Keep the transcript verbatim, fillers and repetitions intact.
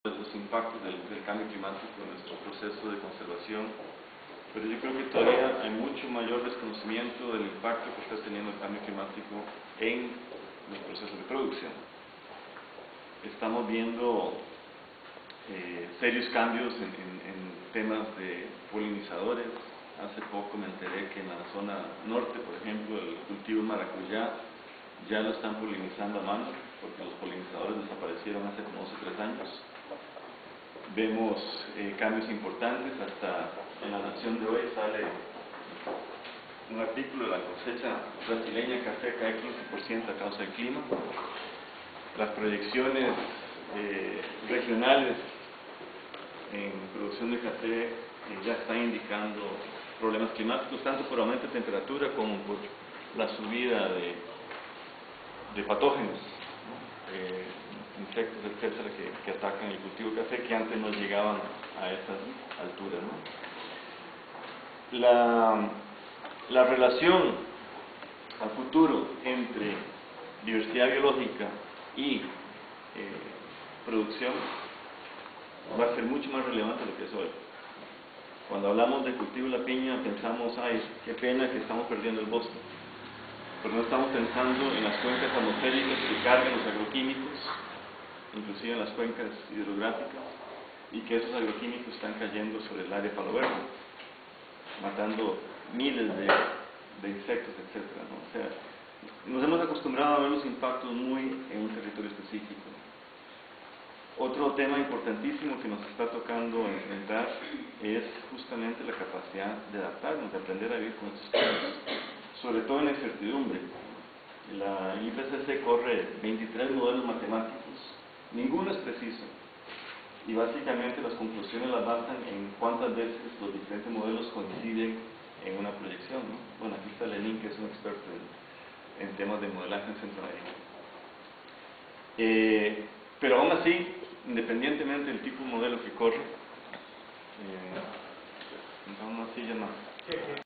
los impactos del, del cambio climático en nuestro proceso de conservación, pero yo creo que todavía hay mucho mayor desconocimiento del impacto que está teniendo el cambio climático en los procesos de producción. Estamos viendo eh, serios cambios en, en, en temas de polinizadores. Hace poco me enteré que en la zona norte, por ejemplo, el cultivo maracuyá ya lo están polinizando a mano, porque los polinizadores desaparecieron hace como dos o tres años. Vemos eh, cambios importantes, hasta en la Nación de hoy sale un artículo de la cosecha brasileña de café cae quince por ciento a causa del clima. Las proyecciones eh, regionales en producción de café eh, ya están indicando problemas climáticos, tanto por aumento de temperatura como por la subida de, de patógenos, ¿no? eh, insectos, etcétera, que, que atacan el cultivo de café, que antes no llegaban a esas alturas, ¿no? La, la relación a futuro entre diversidad biológica y eh, producción va a ser mucho más relevante de lo que es hoy. Cuando hablamos de cultivo de la piña pensamos, ay, qué pena que estamos perdiendo el bosque, pero no estamos pensando en las cuencas atmosféricas que cargan los agroquímicos, inclusive en las cuencas hidrográficas, y que esos agroquímicos están cayendo sobre el área palo verde, matando miles de, de insectos, etcétera, ¿no? O sea, nos hemos acostumbrado a ver los impactos muy en un territorio específico. Otro tema importantísimo que nos está tocando enfrentar es justamente la capacidad de adaptarnos, de aprender a vivir con estos cambios, sobre todo en la incertidumbre. La I P C C corre veintitrés modelos matemáticos, ninguno es preciso, y básicamente las conclusiones las basan en cuántas veces los diferentes modelos coinciden en una proyección, ¿no? Bueno, aquí está Lenín, que es un experto en, en temas de modelaje en Centroamérica. Eh, pero aún así, independientemente del tipo de modelo que corre, eh, aún así ya no.